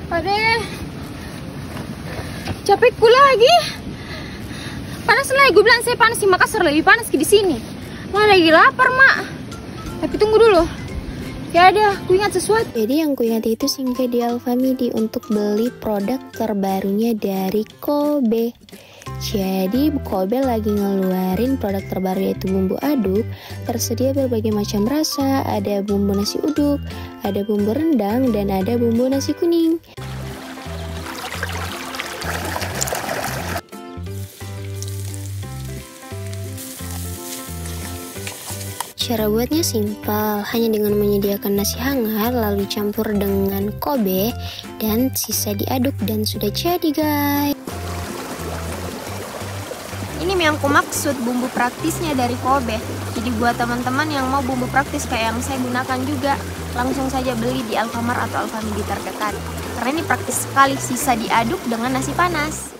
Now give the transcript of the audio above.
Adeh, capekku lagi. Panas lagi, gue bilang saya panas di Makassar, lebih panas di sini. Mau lagi lapar, Mak. Tapi tunggu dulu. Ya ada, aku ingat sesuatu. Jadi yang ku ingat itu singgah di Alfamidi untuk beli produk terbarunya dari Kobe. Jadi Kobe lagi ngeluarin produk terbaru yaitu bumbu aduk. Tersedia berbagai macam rasa, ada bumbu nasi uduk, ada bumbu rendang, dan ada bumbu nasi kuning. Cara buatnya simpel, hanya dengan menyediakan nasi hangat lalu dicampur dengan Kobe dan sisa diaduk dan sudah jadi guys. Ini yang aku maksud, bumbu praktisnya dari Kobe. Jadi buat teman-teman yang mau bumbu praktis kayak yang saya gunakan juga, langsung saja beli di Alfamart atau Alfamidi terdekat. Karena ini praktis sekali, sisa diaduk dengan nasi panas.